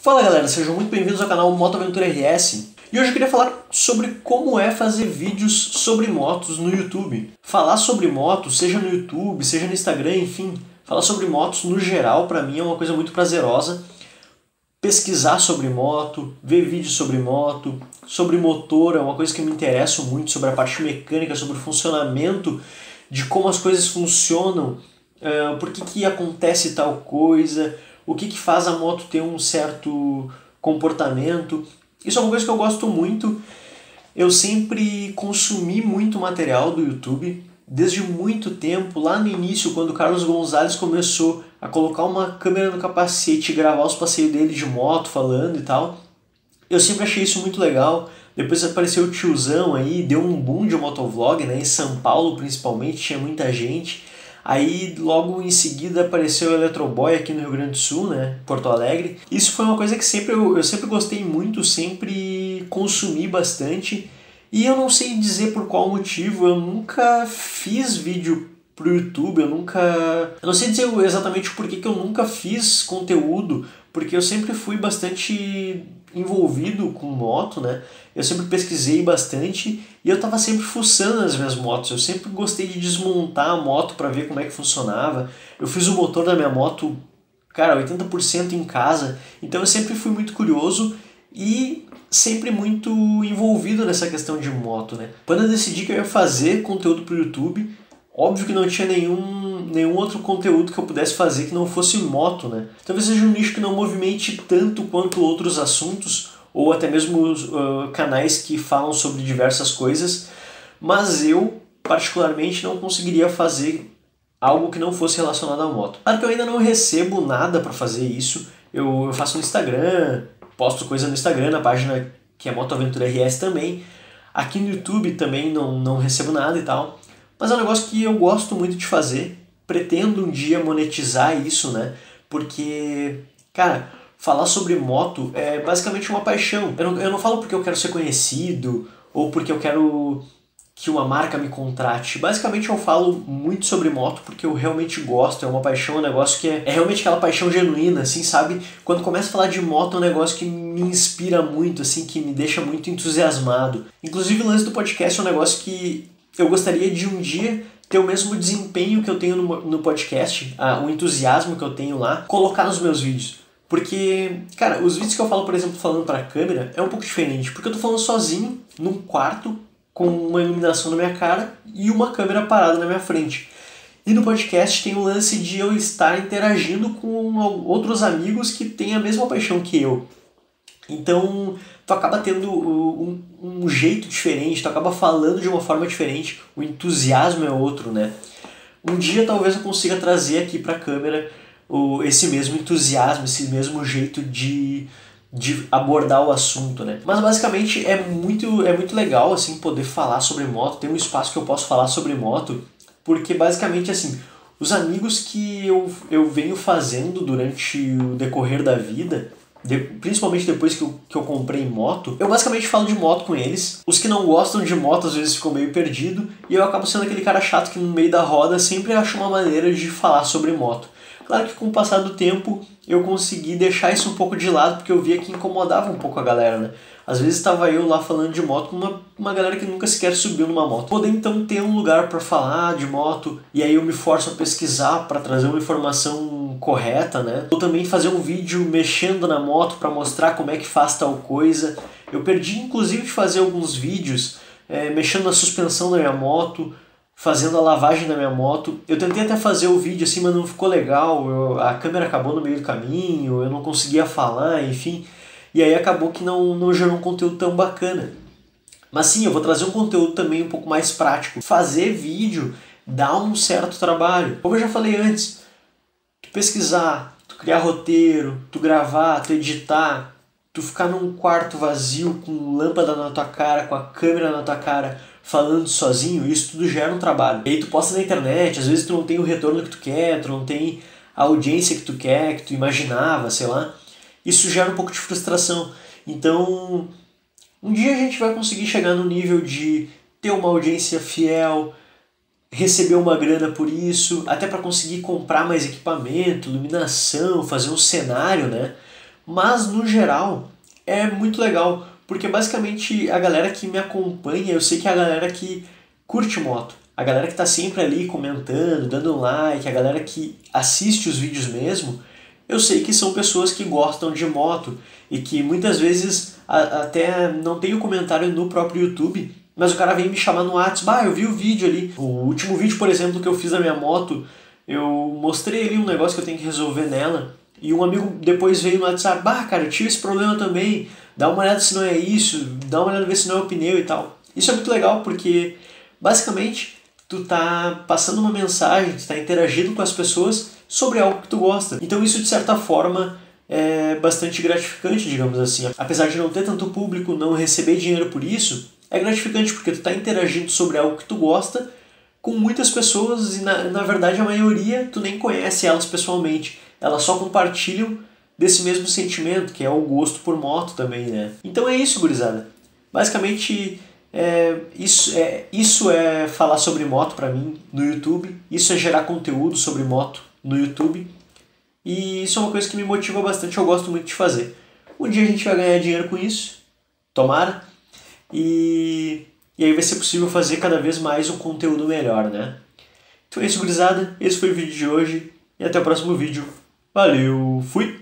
Fala galera, sejam muito bem-vindos ao canal Moto Aventura RS. E hoje eu queria falar sobre como é fazer vídeos sobre motos no YouTube. Falar sobre motos, seja no YouTube, seja no Instagram, enfim, falar sobre motos no geral pra mim é uma coisa muito prazerosa. Pesquisar sobre moto, ver vídeos sobre moto, sobre motor é uma coisa que me interessa muito, sobre a parte mecânica, sobre o funcionamento de como as coisas funcionam, por que acontece tal coisa, o que faz a moto ter um certo comportamento. Isso é uma coisa que eu gosto muito. Eu sempre consumi muito material do YouTube, desde muito tempo, lá no início, quando o Carlos Gonzalez começou a colocar uma câmera no capacete e gravar os passeios dele de moto, falando e tal. Eu sempre achei isso muito legal. Depois apareceu o tiozão aí, deu um boom de motovlog, né? Em São Paulo principalmente, tinha muita gente. Aí logo em seguida apareceu o Eletroboy aqui no Rio Grande do Sul, né? Porto Alegre. Isso foi uma coisa que eu sempre gostei muito, sempre consumi bastante. E eu não sei dizer por qual motivo, eu nunca fiz vídeo pro YouTube, eu não sei dizer exatamente por que eu nunca fiz conteúdo, porque eu sempre fui bastante envolvido com moto, né? Eu sempre pesquisei bastante e eu tava sempre fuçando as minhas motos. Eu sempre gostei de desmontar a moto para ver como é que funcionava. Eu fiz o motor da minha moto, cara, 80% em casa. Então eu sempre fui muito curioso e sempre muito envolvido nessa questão de moto, né? Quando eu decidi que eu ia fazer conteúdo pro YouTube, óbvio que não tinha nenhum outro conteúdo que eu pudesse fazer que não fosse moto, né? Talvez seja um nicho que não movimente tanto quanto outros assuntos, ou até mesmo canais que falam sobre diversas coisas, mas eu, particularmente, não conseguiria fazer algo que não fosse relacionado à moto. Claro que eu ainda não recebo nada para fazer isso, eu faço no Instagram, posto coisa no Instagram, na página que é Moto Aventura RS também. Aqui no YouTube também não recebo nada e tal. Mas é um negócio que eu gosto muito de fazer. Pretendo um dia monetizar isso, né? Porque, cara, falar sobre moto é basicamente uma paixão. Eu não falo porque eu quero ser conhecido ou porque eu quero que uma marca me contrate. Basicamente eu falo muito sobre moto porque eu realmente gosto, é uma paixão, é um negócio que é realmente aquela paixão genuína, assim, sabe? Quando começo a falar de moto é um negócio que me inspira muito, assim, que me deixa muito entusiasmado. Inclusive o lance do podcast é um negócio que eu gostaria de um dia ter o mesmo desempenho que eu tenho no podcast, o entusiasmo que eu tenho lá, colocar nos meus vídeos. Porque, cara, os vídeos que eu falo, por exemplo, falando pra câmera, é um pouco diferente, porque eu tô falando sozinho, num quarto, com uma iluminação na minha cara e uma câmera parada na minha frente. E no podcast tem o lance de eu estar interagindo com outros amigos que têm a mesma paixão que eu. Então, tu acaba tendo um jeito diferente, tu acaba falando de uma forma diferente, o entusiasmo é outro, né? Um dia talvez eu consiga trazer aqui pra câmera esse mesmo entusiasmo, esse mesmo jeito de abordar o assunto, né? Mas basicamente é muito legal, assim, poder falar sobre moto, ter um espaço que eu posso falar sobre moto, porque basicamente, assim, os amigos que eu venho fazendo durante o decorrer da vida, principalmente depois que eu comprei moto, eu basicamente falo de moto com eles. Os que não gostam de moto às vezes ficam meio perdido e eu acabo sendo aquele cara chato que no meio da roda sempre acha uma maneira de falar sobre moto. Claro que com o passar do tempo eu consegui deixar isso um pouco de lado porque eu via que incomodava um pouco a galera, né? Às vezes estava eu lá falando de moto com uma galera que nunca sequer subiu numa moto. Poder então ter um lugar para falar de moto e aí eu me forço a pesquisar para trazer uma informação correta, né? Ou também fazer um vídeo mexendo na moto para mostrar como é que faz tal coisa. Eu perdi inclusive de fazer alguns vídeos mexendo na suspensão da minha moto, fazendo a lavagem da minha moto. Eu tentei até fazer o vídeo assim, mas não ficou legal, a câmera acabou no meio do caminho, eu não conseguia falar, enfim. E aí acabou que não gerou um conteúdo tão bacana. Mas sim, eu vou trazer um conteúdo também um pouco mais prático. Fazer vídeo dá um certo trabalho. Como eu já falei antes, tu pesquisar, tu criar roteiro, tu gravar, tu editar, tu ficar num quarto vazio com lâmpada na tua cara, com a câmera na tua cara, falando sozinho, isso tudo gera um trabalho. E aí tu posta na internet, às vezes tu não tem o retorno que tu quer, tu não tem a audiência que tu quer, que tu imaginava, sei lá. Isso gera um pouco de frustração. Então, um dia a gente vai conseguir chegar no nível de ter uma audiência fiel, receber uma grana por isso, até para conseguir comprar mais equipamento, iluminação, fazer um cenário, né? Mas no geral é muito legal, porque basicamente a galera que me acompanha, eu sei que é a galera que curte moto. A galera que tá sempre ali comentando, dando um like, a galera que assiste os vídeos mesmo, eu sei que são pessoas que gostam de moto e que muitas vezes até não tem o comentário no próprio YouTube, mas o cara vem me chamar no WhatsApp, eu vi o vídeo ali. O último vídeo, por exemplo, que eu fiz da minha moto, eu mostrei ali um negócio que eu tenho que resolver nela, e um amigo depois veio no WhatsApp, cara, eu tive esse problema também, dá uma olhada se não é isso, dá uma olhada ver se não é o pneu e tal. Isso é muito legal porque, basicamente, tu tá passando uma mensagem, tu tá interagindo com as pessoas sobre algo que tu gosta. Então isso, de certa forma, é bastante gratificante, digamos assim. Apesar de não ter tanto público, não receber dinheiro por isso, é gratificante porque tu tá interagindo sobre algo que tu gosta com muitas pessoas e, na verdade, a maioria tu nem conhece elas pessoalmente. Elas só compartilham desse mesmo sentimento, que é o gosto por moto também, né? Então é isso, gurizada. Basicamente, isso é falar sobre moto pra mim no YouTube, isso é gerar conteúdo sobre moto no YouTube, e isso é uma coisa que me motiva bastante, eu gosto muito de fazer. Um dia a gente vai ganhar dinheiro com isso, tomara, e aí vai ser possível fazer cada vez mais um conteúdo melhor, né? Então é isso, gurizada, esse foi o vídeo de hoje, e até o próximo vídeo. Valeu, fui!